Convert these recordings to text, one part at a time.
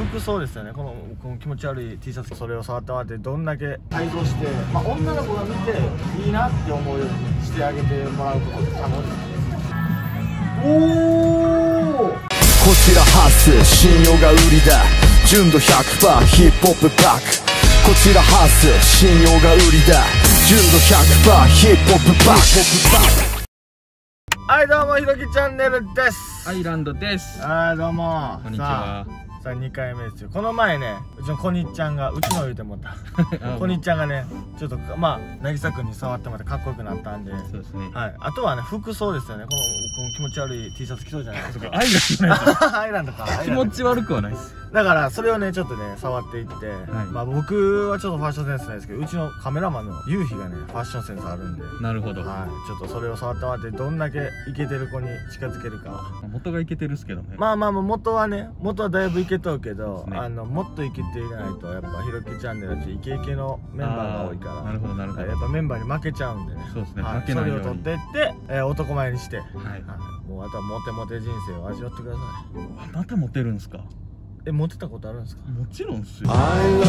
服装ですよね。この気持ち悪い T シャツ、それを触ってもらってどんだけ改造して、女の子が見ていいなって思うようにしてあげてもらうことって可能です。おお、 こちらハス信用が売りだ、純度 100% ヒップホップバック。こちらハス信用が売りだ、純度 100% ヒップホップバック。 はい、どうもひろきチャンネルです。 アイランドです。 はい、どうも。 こんにちは。 さあ2回目ですよ。この前ね、うちのこにっちゃんが、うちの言うてもったこにっちゃんがね、ちょっと渚くんに触ってもらってかっこよくなったんで、 そうですね。 はい、あとはね、服装ですよね。この気持ち悪い T シャツ着そうじゃないですか。 アイランドのやアイランドか。 つ気持ち悪くはないです。 だからそれをねちょっとね触っていって、僕はちょっとファッションセンスないですけど、うちのカメラマンのゆうひがねファッションセンスあるんで、 なるほど。 はい、ちょっとそれを触ってもらってどんだけイケてる子に近づけるか。 元がイケてるっすけどね。 元はだいぶイケとるけど、 ね、 もっとイケていないとやっぱひろきチャンネルはイケイケのメンバーが多いから。 なるほどなるほど。 やっぱメンバーに負けちゃうんでね。 そうですね。 はい、 負けないように。 それを取っていって、男前にして、はい、もうあとはモテモテ人生を味わってください。 またモテるんすか？ モテたことあるんですか？ もちろんっすよ。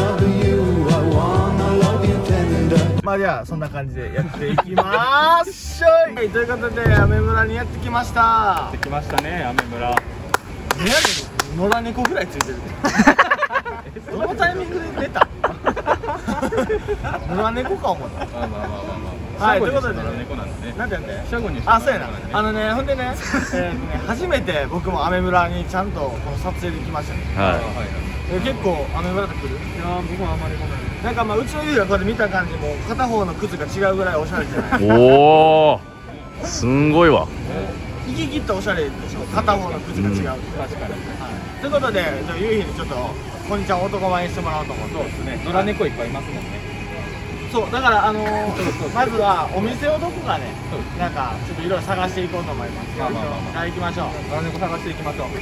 じゃあそんな感じでやっていきまーしょい。はい、ということでアメ村にやってきました。 やってきましたね、アメ村。 野良猫ぐらいついてるどのタイミングで出た野良猫か思った。はい、ということでね、なんてやって、 シャゴに、 あ、そうやな、ほんでね、初めて僕もアメ村にちゃんとこの撮影できましたね。はい。結構アメ村で来る？いや、僕はあんまり来ない。なんかうちのゆうがこれ見た感じ、もう片方の靴が違うぐらいおしゃれじゃない。 おお、すんごいわ。 行き切ったおしゃれでしょ。片方の靴が違う。確かに。ということで、ゆうひにちょっとこんにちは男前にしてもらおうと思う。そうですね。野良猫いっぱいいますもんね。そうだからまずはお店をどこかね、なんかちょっといろいろ探していこうと思います。じゃあ行きましょう。野良猫探していきましょう。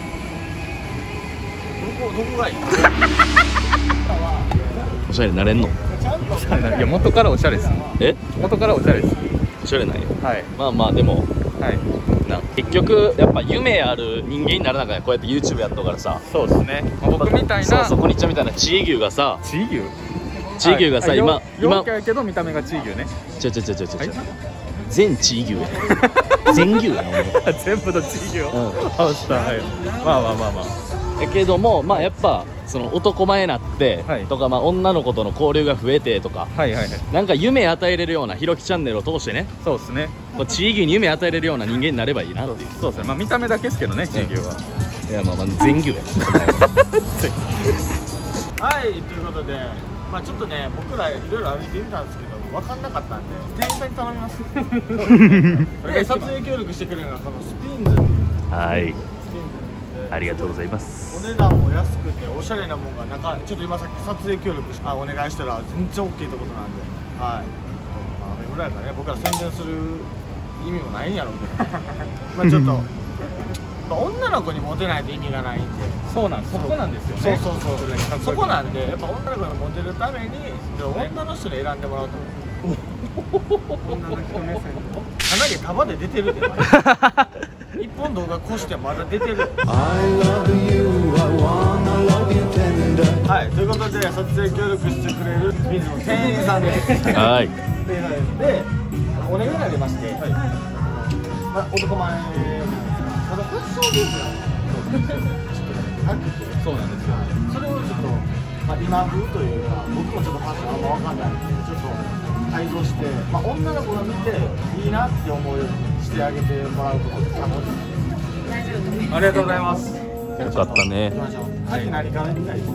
どこがいい？ おしゃれになれんの？ いや、元からおしゃれです。元からおしゃれです。 おしゃれなんよ。 はい。 でも、 はい。 結局やっぱ夢ある人間にならなきゃこうやって YouTube やっとからさ。 そうですね。僕みたいな。 そう、こんにちはみたいなチー牛がさ。 チー牛？ チー牛がさ、今陽キャやけど見た目がチー牛ね。 全チー牛や。全牛や全部のチー牛を。 やけどもやっぱその男前になってとか女の子との交流が増えてとか、なんか夢与えれるようなひろきチャンネルを通してね。そうですね。チー牛に夢与えれるような人間になればいいなっていう。 そうですね。見た目だけですけどね、チー牛は。 いや全牛や。 はい、ということで。ちょっとね、僕らいろいろ歩いてみたんですけど分かんなかったんで店員さんに頼みますで、撮影協力してくれるのがこのスピンズ。 はい、ありがとうございます。 お値段も安くておしゃれなもんがちょっと今さっき撮影協力してお願いしたら全然 OK ってことなんで、はい、アメ村やからね、僕ら宣伝する意味もないんやろうけどちょっと女の子にモテないと意味がないんで。 そうなんです。そこなんですよね。 そこなんで、やっぱ女の子にモテるために女の人に選んでもらうと思う。女の人目線。鼻毛束で出てるで。一本動画こうしてまだ出てる。はい、ということで撮影協力してくれる水の店員さんです。 はい。 で、お願いがありまして、男前。ただファッションビーズがそうなんですよ。 それをちょっと、今風というか、僕もちょっとファッションあんま分かんないんで、ちょっと改造して、女の子が見ていいなって思うようにしてあげてもらうことって可能ですか？ありがとうございます。 よかったね。 さっき何から見たい？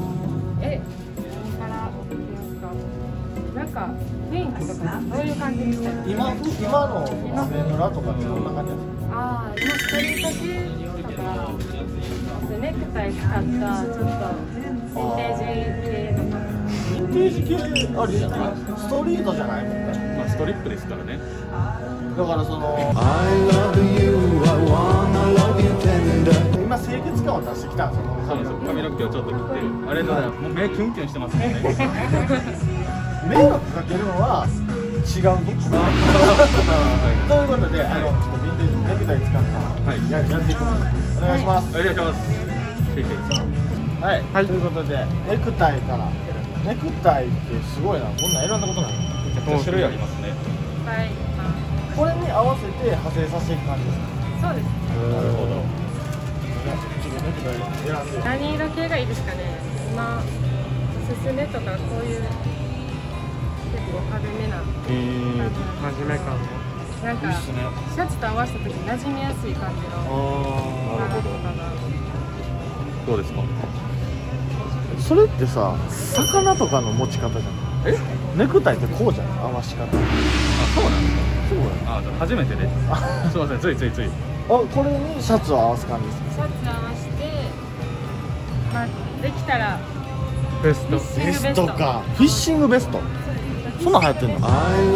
なんか雰囲気とかどういう感じにしたい？ 今のアメ村とかってどんな感じですか？ 今ストリート系とかネクタイ使ったちょっとヴィンテージ系とか。 ヴィンテージ系ありじゃない？ストリートじゃないもんね。 ストリップですからね。 だから今清潔感を出してきたんですよ。 そうですよ。髪の毛をちょっと切ってる。あれだね。もう目キュンキュンしてますもんね。 迷惑かけるのは違うぞ。ということで、ちょっとヴィンテージネクタイ使ったやっていきます。お願いします。 お願いします。 はい、ということでネクタイから。ネクタイってすごいな、こんなん選んだことない。 めちゃくちゃ種類ありますね。 はい。 これに合わせて派生させていく感じですか？ そうです。 なるほど。 ちょっとネクタイ選んで。 何色系がいいですかね。今おすすめとかこういう結構派手めな。 真面目感も。 なんかシャツと合わせた時に馴染みやすい感じの。 なるほど。どうですか？ それってさ、魚とかの持ち方じゃん。ネクタイってこうじゃん、合わし方。 あ、そうなんですか。 そうや。 あ、初めてです。すいません、ついついつい。 これにシャツを合わす感じですか？ シャツ合わせて、まあできたらベスト。 ベストか。フィッシングベスト。そんなん流行ってんの？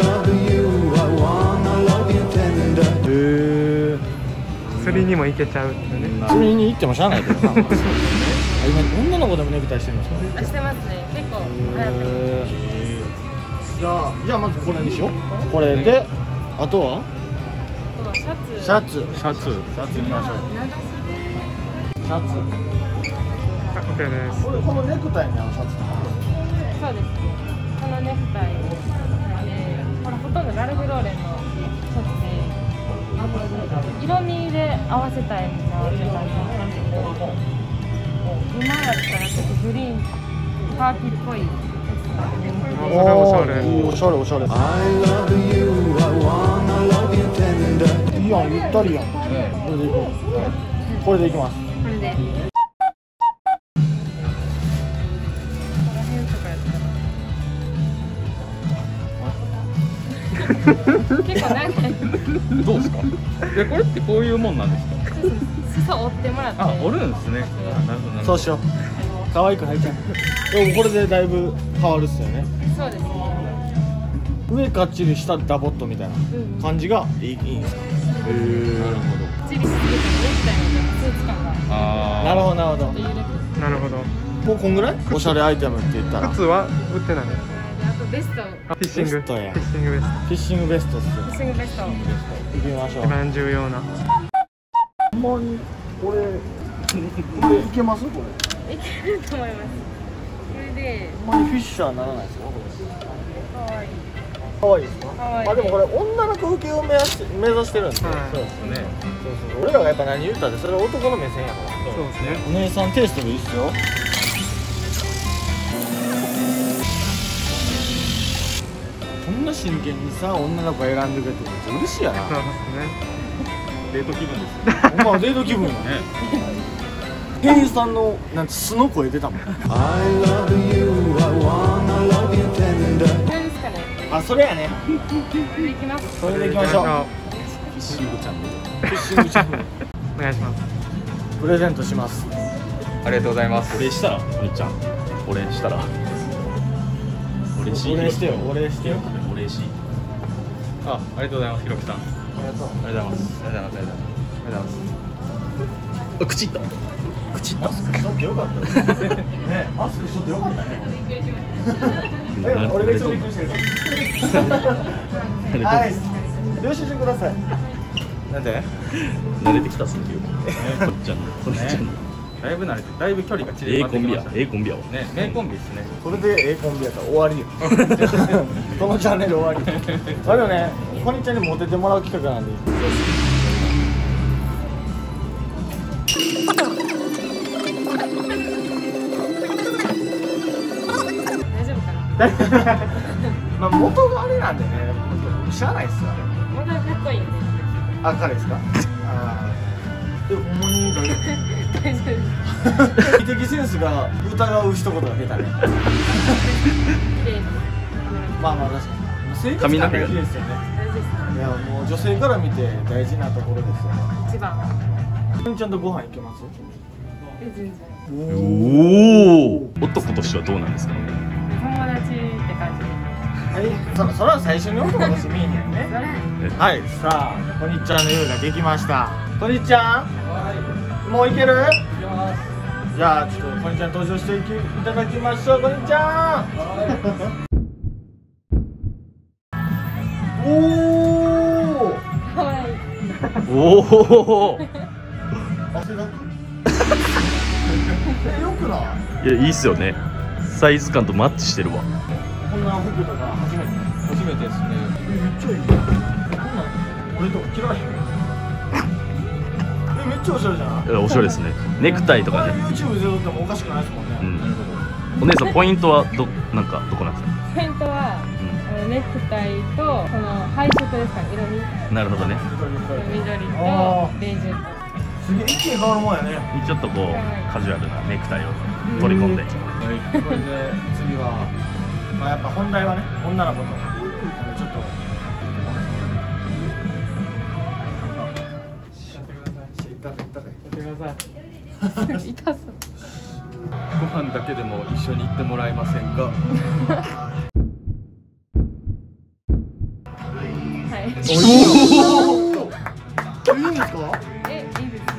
釣りにも行けちゃうってね。 釣りに行ってもしゃあないけどな。今女の子でもネクタイしてるんですか？ してますね。結構流行ってます。 じゃあまずこれにしよう。これで、あとはこのシャツ。 シャツ。 シャツいきましょう。シャツ。 OK です。 このネクタイに合うシャツ。 そうですね。このネクタイこれほとんどラルフローレンのシャツで、色味で合わせたいなって感じなんですけど、今やったらちょっとグリーンカーキっぽいやつがね。 おしゃれ。 おしゃれおしゃれ。いいやん、ゆったりやん。これでいこう。これでいきます。 これで。ここら辺とかやったら。結構長い。 どうですか？これってこういうもんなんですか？ 裾折ってもらって。 あ、折るんですね。なるほど。 そうしよう。可愛く履いちゃう。でもこれでだいぶ変わるっすよね。 そうですね。 上かっちり下ダボっとみたいな感じがいいんですか？ なるほど。 チリしすぎてネクタイのスーツ感が。 なるほどなるほど。 なるほど。 もうこんぐらい？おしゃれアイテムって言ったら。 靴は売ってない。 あとベスト。 フィッシング。 ベストや。 フィッシングベスト。 フィッシングベストっすよ。 フィッシングベスト。 行きましょう。 一番重要な。 ほんまにこれいけます？これ。 いけると思います。それで。 ほんまにフィッシャーならないですか？これ。 可愛い。 可愛いですか？ 可愛い。 あ、でもこれ女の子受けを目指してるんで。そうですね。そう俺らがやっぱ何言ったってそれ男の目線やから。 そうですね。 お姉さんテイストでいいっすよ。こんな真剣にさ、女の子選んでくれてめっちゃ嬉しいやな。 そうですね。 デート気分です。 ほんまデート気分やね。店員さんのなんて素の声出たもん。 これですかね。 あ、それやね。 これいきます。 それでいきましょう。 行フィッシングチャンネル。フィッシングチャンネル。 お願いします。 プレゼントします。 ありがとうございます。 お礼したらお兄ちゃん、お礼したらお礼しお礼してよ。お礼してよ。 お礼しありがとうございます。ひろきさん。あありがとう。 りがとうございます。ありがとうございます。ありがとうございます。 あ、口いった口いったマスクしとってよかったですね。ね、マスクしとってよかったね。俺が一番びっくりしてる。はい。領収書ください。なんで？ 慣れてきたっすね、こっちゃんのこっちゃんのだいぶ慣れて、だいぶ距離が縮まってきましたね。 コンビやわね、名コンビですね。 これでコンビやったら終わりよ。このチャンネル終わり。あれよね、こにちゃんにモテてもらう企画なんで。 大丈夫かな。 まあ元があれなんでね、しゃあないっすよ。 まだかっこいいんで。 あ、彼ですか？ああ。でもほんまに大丈夫です。 美的センスが疑う一言が出たね。 綺麗に。 まあまあ確かに。性格髪の毛が大事ですよね。 大事ですか。 いやもう女性から見て大事なところですよね。 一番。 くんちゃんとご飯行けます？ 全然。 おお、男としてはどうなんですか？ 友達って感じ。 はい、それは最初に男として見えへんやんね。はい、さあ、こにちゃんの夜ができました。こにちゃん、もういける？じゃあちょっとこにちゃん登場していただきましょう。こにちゃん。おお。 可愛い。 おお。 汗だく？よくない？ いやいいっすよね。サイズ感とマッチしてるわ。 こんな服とか初めてですね。めっちゃいい。こんなん俺とか着られへん。めっちゃおしゃれじゃない？ おしゃれですね。ネクタイとかね。 YouTube で撮ってもおかしくないですもんね。 お姉さんポイントはどこなんですか？ ポイントは、ネクタイとその配色ですかね、色味。 なるほどね。 緑とベージュと。 すげえ一気に変わるもんやね。 ちょっとこうカジュアルなネクタイを取り込んで。 これで次は、まあやっぱ本題はね、女の子とちょっと。 痛そう。 ご飯だけでも一緒に行ってもらえませんか？ はい。 いいんですか？ いいです。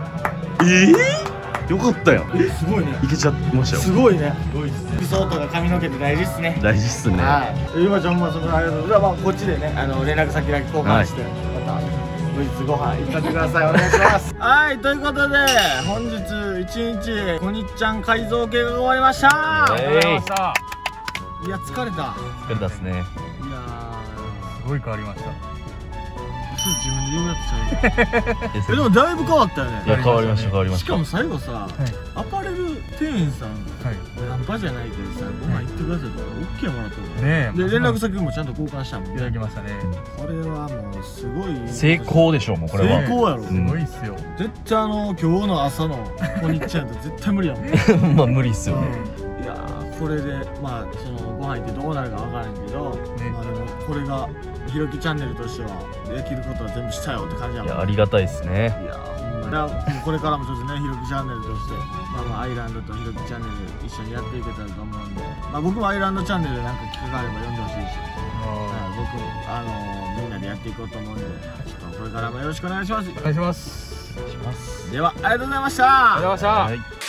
よかったよ。 すごいね。 いけちゃいましたよ。 すごいね。服装とか髪の毛って大事っすね。 大事っすね。 はい。ゆうまちゃんもそのありがとうございます。こっちでね、連絡先だけ交換して、また後日ご飯行ってください。お願いします。はい、ということで本日一日こにっちゃん改造計画が終わりました。いや疲れた。 疲れたっすね。 いやすごい変わりました。 自分で言うやつちゃう。でもだいぶ変わったよね。 いや変わりました変わりました。 しかも最後さ、アパレル店員さんナンパじゃないけどさ、ご飯行ってくださいとか OK もらったもんね。で連絡先もちゃんと交換したもんね。 いただきましたね。 これはもうすごい成功でしょうもうこれは。 成功やろ。 すごいっすよ。 絶対今日の朝のこにっちゃんと絶対無理やもん。 まあ無理っすよね。 いやーこれでまあそのご飯行ってどうなるかわからんけど、まあでもこれがひろきチャンネルとしてはできることは全部したよって感じやもん。 いやありがたいっすね。 いやほんまにこれからもちょっとねひろきチャンネルとしてアイランドとひろきチャンネル一緒にやっていけたらと思うんで、僕もアイランドチャンネルでなんか企画があれば読んでほしいし、僕みんなでやっていこうと思うんで、ちょっとこれからもよろしくお願いします。 お願いします。 ではありがとうございました。 ありがとうございました。 はい。